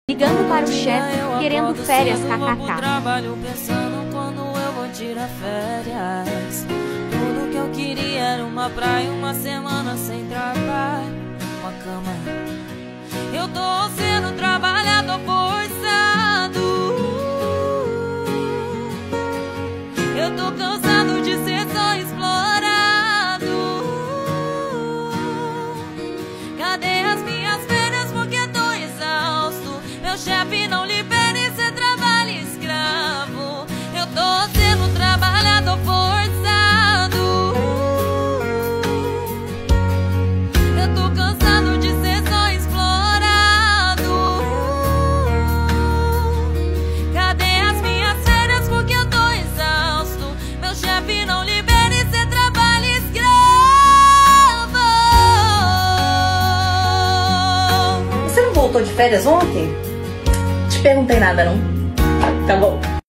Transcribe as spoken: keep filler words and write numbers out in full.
Ligando para o chefe, querendo férias, kkk. Trabalho pensando quando eu vou tirar férias. Tudo que eu queria era uma praia, uma semana sem trabalho, uma cama. Eu tô sendo trabalhador forçado. Eu tô cansado de ser só explorado. Cadê as minhas férias? Porque tô exausto. Meu chefe não libera esse trabalho escravo. Eu tô sendo trabalhador forçado. Eu tô cansado de ser só explorado. Cadê as minhas férias? Porque eu tô exausto. Meu chefe não libera esse trabalho escravo. Você não voltou de férias ontem? Te perguntei nada, não? Tá bom.